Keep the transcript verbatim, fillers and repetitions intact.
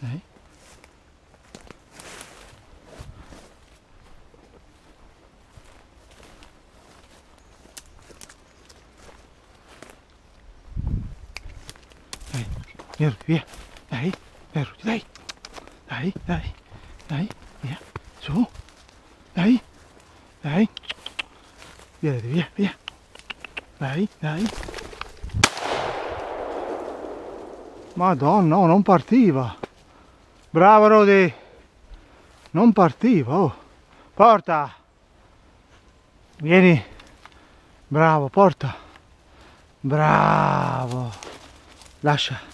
Dai. Dai, via, via, dai, dai, dai, dai, dai, dai, via, su, dai, dai, via, via, via, dai, dai. Madonna, oh, non partiva. Bravo Rodi, non partiva, oh. Porta, vieni, bravo, porta, bravo, lascia.